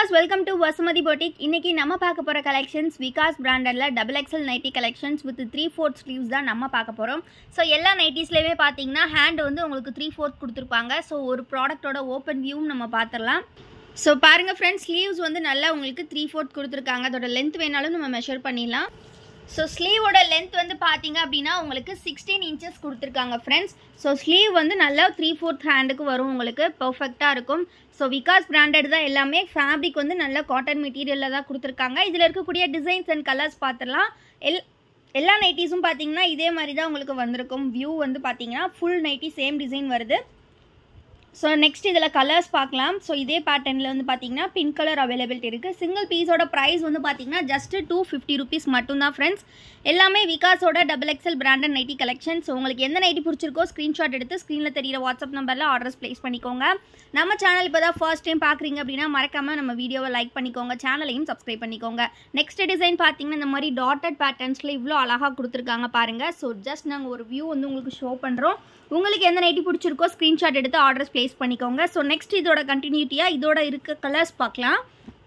viewers, welcome to Vasamadi Boutique. இன்னைக்கு நம்ம பார்க்க போற collections vikas brandல double XL nighty collections with 3/4 sleeves தான் நம்ம பார்க்க போறோம். So எல்லா nightiesலயே பாத்தீங்கன்னா hand வந்து உங்களுக்கு 3/4 கொடுத்திருப்பாங்க. So ஒரு ப்ராடக்ட்டோட ஓபன் வியூ நம்ம பார்த்தறலாம். So பாருங்க friends, sleeves வந்து நல்லா உங்களுக்கு 3/4 கொடுத்திருக்காங்க. அதோட length வேணாலும் நம்ம மெஷர் பண்ணிடலாம். So sleeve oda length வந்து பாத்தீங்க அப்படினா உங்களுக்கு 16 inches கொடுத்திருக்காங்க friends. So sleeve வந்து நல்லா 3/4 hand க்கு வரும், உங்களுக்கு பெர்ஃபெக்ட்டா இருக்கும். So vikas branded தான் எல்லாமே. fabric வந்து நல்ல cotton materialல தான் கொடுத்திருக்காங்க. இதுல இருக்கக்கூடிய designs and colors பார்த்தறலாம். எல்லா நைட்டிஸும் பாத்தீங்கன்னா இதே மாதிரி தான் உங்களுக்கு வந்திருக்கும். view வந்து பாத்தீங்கன்னா full nighty same design வருது. So next இதல colors பார்க்கலாம். So இதே patternல வந்து பாத்தீங்கன்னா pink color availability இருக்கு. single piece ஓட price வந்து பாத்தீங்கன்னா just 250 rupees மட்டும் தான் friends. எல்லாமே vikas ஓட double XL branded nighty collection. So உங்களுக்கு எந்த nighty பிடிச்சிருக்கோ screenshot எடுத்து screenல தெரியுற WhatsApp நம்பர்ல ஆர்டர்ஸ் place பண்ணிக்கோங்க. நம்ம சேனல் இப்போதான் first time பார்க்கறீங்க அப்படினா மறக்காம நம்ம வீடியோவை லைக் பண்ணிக்கோங்க, சேனலையும் subscribe பண்ணிக்கோங்க. next டிசைன் பாத்தீங்கன்னா இந்த மாதிரி dotted patternsல இவ்ளோ அழகா கொடுத்திருக்காங்க பாருங்க. So just நாங்க ஒரு view வந்து உங்களுக்கு ஷோ பண்றோம். உங்களுக்கு எந்த நைட்டி பிடிச்சிருக்கோ ஸ்கிரீன்ஷாட் எடுத்து ஆர்டர்ஸ் பிளேஸ் பண்ணிக்கோங்க. ஸோ நெக்ஸ்ட் இதோட கண்டினியூட்டியா இதோட இருக்க கலர்ஸ் பார்க்கலாம்.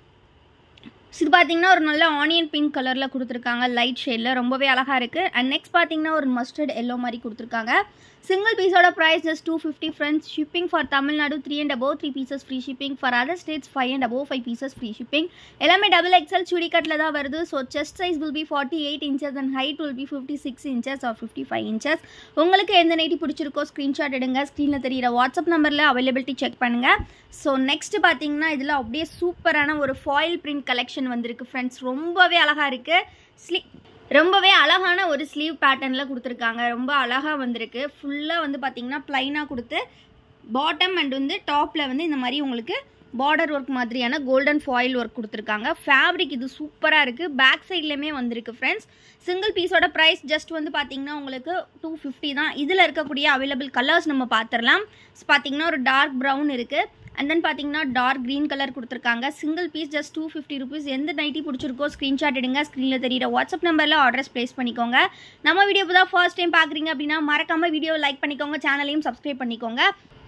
இது பார்த்தீங்கன்னா ஒரு நல்ல ஆனியன் பிங்க் கலரில் கொடுத்துருக்காங்க, லைட் ஷேடில் ரொம்பவே அழகாக இருக்குது. அண்ட் நெக்ஸ்ட் பார்த்தீங்கன்னா ஒரு மஸ்டர்ட் எல்லோ மாதிரி கொடுத்துருக்காங்க. சிங்கிள் பீஸோட price just 250 friends. Shipping for Tamil Nadu 3 and above 3 pieces free shipping. For other states 5 and above 5 pieces free shipping. எல்லாமே டபுள் எக்ஸல் சுடிக்கட்டில் தான் வருது. So chest size will be 48 inches and height will be 56 inches or 55 inches. உங்களுக்கு எந்த nightie பிடிச்சிருக்கோ screenshot எடுங்க, ஸ்க்ரீனில் தெரியிற வாட்ஸ்அப் நம்பரில் அவைலபிலிட்டி செக் பண்ணுங்கள். ஸோ நெக்ஸ்ட் பார்த்தீங்கன்னா இதில் அப்படியே சூப்பரான ஒரு ஃபாயில் பிரிண்ட் கலெக்ஷன் வந்திருக்கு ஃப்ரெண்ட்ஸ். ரொம்பவே அழகாக இருக்குது. ரொம்பவே அழகான ஒரு ஸ்லீவ் பேட்டர்னில் கொடுத்துருக்காங்க. ரொம்ப அழகாக வந்திருக்கு. ஃபுல்லாக வந்து பார்த்தீங்கன்னா ப்ளைனாக கொடுத்து பாட்டம் அண்ட் வந்து டாப்பில் வந்து இந்த மாதிரி உங்களுக்கு பார்டர் ஒர்க் மாதிரியான கோல்டன் ஃபாயில் ஒர்க் கொடுத்துருக்காங்க. ஃபேப்ரிக் இது சூப்பராக இருக்குது. பேக் சைட்லேயுமே வந்திருக்கு ஃப்ரெண்ட்ஸ். சிங்கிள் பீஸோட ப்ரைஸ் ஜஸ்ட் வந்து பார்த்தீங்கன்னா உங்களுக்கு 250 தான். இதில் இருக்கக்கூடிய அவைலபிள் கலர்ஸ் நம்ம பார்த்துடலாம். பார்த்தீங்கன்னா ஒரு டார்க் ப்ரௌன் இருக்குது. அண்ட் தென் பார்த்தீங்கன்னா டார்க் க்ரீன் கலர் கொடுத்துருக்காங்க. Single piece just 250 rupees. எந்த நைட்டி பிடிச்சிருக்கோ ஸ்க்ரீன்ஷாட் எடுங்க, ஸ்க்ரீனில் தெரியிற வாட்ஸ்அப் நம்பரில் ஆர்டர்ஸ் பிளேஸ் பண்ணிக்கோங்க. நம்ம வீடியோ இப்போ தான் ஃபர்ஸ்ட் டைம் பார்க்குறீங்க அப்படின்னா மறக்காமல் வீடியோவை லைக் பண்ணிக்கோங்க, சேனலையும் சப்ஸ்கிரைப் பண்ணிக்கோங்க.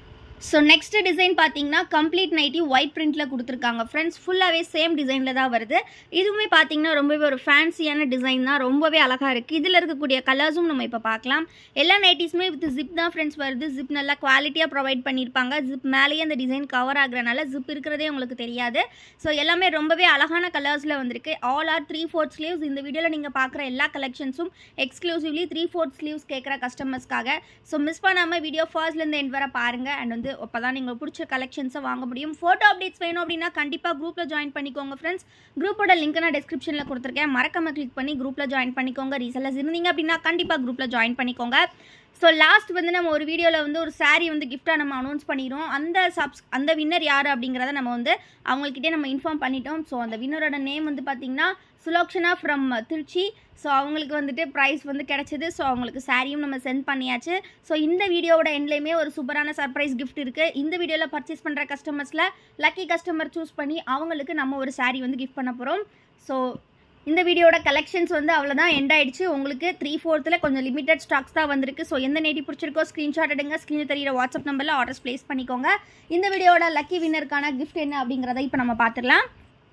ஸோ நெக்ஸ்ட் டிசைன் பார்த்தீங்கன்னா கம்ப்ளீட் நைட்டி ஒயிட் பிரிண்டில் கொடுத்துருக்காங்க ஃப்ரெண்ட்ஸ். ஃபுல்லாகவே சேம் டிசைனில் தான் வருது. இதுவுமே பார்த்தீங்கன்னா ரொம்பவே ஒரு ஃபேன்சியான டிசைன் தான், ரொம்பவே அழகாக இருக்குது. இதில் இருக்கக்கூடிய கலர்ஸும் நம்ம இப்போ பார்க்கலாம். எல்லா நைட்டிஸுமே வித் ஜிப் தான் ஃப்ரெண்ட்ஸ் வருது. ஜிப் நல்லா குவாலிட்டியாக ப்ரொவைட் பண்ணியிருப்பாங்க. ஜிப் மேலேயே அந்த டிசைன் கவர் ஆகுறதுனால ஜிப் இருக்கிறதே உங்களுக்கு தெரியாது. ஸோ எல்லாமே ரொம்பவே அழகான கலர்ஸில் வந்திருக்கு. All are 3/4 sleeves. இந்த வீடியோவில் நீங்கள் பார்க்குற எல்லா கலெக்ஷன்ஸும் எக்ஸ்க்ளூசிவ்லி 3/4 ஸ்லீவ்ஸ் கேட்குற கஸ்டமர்ஸ்க்காக. ஸோ மிஸ் பண்ணாமல் வீடியோ ஃபர்ஸ்ட்லேருந்து எண்ட் வர பாருங்கள். அண்ட் வந்து அப்பதான் நீங்கள் பிடிச்ச கலெக்ஷன்ஸை வாங்க முடியும். ஃபோட்டோ அப்டேட்ஸ் வேணும் அப்படின்னா கண்டிப்பாக குரூப்பில் ஜாயின் பண்ணிக்கோங்க ஃப்ரெண்ட்ஸ். குரூப்போட லிங்க் நான் டிஸ்கிரிப்ஷனில் கொடுத்துருக்கேன், மறக்காம கிளிக் பண்ணி குரூப்பில் ஜாயின் பண்ணிக்கோங்க. ரீசெல்லர்ஸ் இருந்தீங்க அப்படின்னா கண்டிப்பாக குரூப்பில் ஜாயின் பண்ணிக்கோங்க. ஸோ லாஸ்ட் வந்து நம்ம ஒரு வீடியோவில் வந்து ஒரு சாரீ வந்து கிஃப்டாக நம்ம அனௌன்ஸ் பண்ணிடுவோம். அந்த வின்னர் யார் அப்படிங்கிறத நம்ம வந்து அவங்கக்கிட்டே நம்ம இன்ஃபார்ம் பண்ணிட்டோம். ஸோ அந்த வின்னரோட நேம் வந்து பார்த்திங்கன்னா சுலோக்ஷனா ஃப்ரம் திருச்சி. ஸோ அவங்களுக்கு வந்துட்டு ப்ரைஸ் வந்து கிடச்சிது. ஸோ அவங்களுக்கு சாரியும் நம்ம சென்ட் பண்ணியாச்சு. ஸோ இந்த வீடியோவோட எண்ட்லேயுமே ஒரு சூப்பரான சர்ப்ரைஸ் கிஃப்ட் இருக்குது. இந்த வீடியோவில் பர்ச்சேஸ் பண்ணுற கஸ்டமர்ஸில் லக்கி கஸ்டமர் சூஸ் பண்ணி அவங்களுக்கு நம்ம ஒரு சாரீ வந்து கிஃப்ட் பண்ண போகிறோம். ஸோ இந்த வீடியோட கலெக்ஷன்ஸ் வந்து அவ்வளோதான், எண்ட் ஆயிடுச்சு. உங்களுக்கு 3/4 கொஞ்சம் லிமிடெட் ஸ்டாக்ஸ் தான் வந்திருக்கு. ஸோ எந்த நைட்டி பிடிச்சிருக்கோ ஸ்க்ரீன்ஷாட் எடுங்க, ஸ்க்ரீனில் தெரியிற வாட்ஸ்அப் நம்பரில் ஆர்டர்ஸ் பிளேஸ் பண்ணிக்கோங்க. இந்த வீடியோட லக்கி வின்னருக்கான கிஃப்ட் என்ன அப்படிங்கிறத இப்போ நம்ம பார்த்துடலாம்.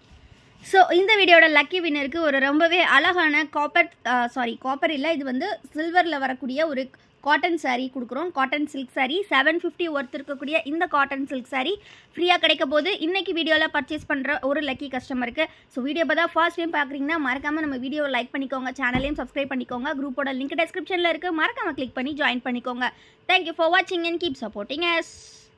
ஸோ இந்த வீடியோட லக்கி வின்னருக்கு ஒரு ரொம்பவே அழகான காப்பர் இல்லை, இது வந்து சில்வரில் வரக்கூடிய ஒரு காட்டன் சாரீ கொடுக்குறோம். காட்டன் சில்க் சாரீ 750 ஒர்த் இருக்கக்கூடிய இந்த காட்டன் சில்க் சாரீ ஃப்ரீயாக கிடைக்க போது இன்னைக்கு வீடியோவில் பர்ச்சேஸ் பண்ணுற ஒரு லக்கி கஸ்டமருக்கு. ஸோ வீடியோ பார்த்தா ஃபர்ஸ்ட் டைம் பார்க்குறீங்கன்னா மறக்காமல் நம்ம வீடியோவை லைக் பண்ணிக்கோங்க, சேனலையும் சப்ஸ்கிரைப் பண்ணிக்கோங்க. குரூப்போட லிங்க் டிஸ்கிரிப்ஷனில் இருக்குது, மறக்காமல் கிளிக் பண்ணி ஜாயின் பண்ணிக்கோங்க. தேங்க்யூ ஃபார் வாட்சிங் அண்ட் கீப் சப்போர்ட்டிங் அஸ்.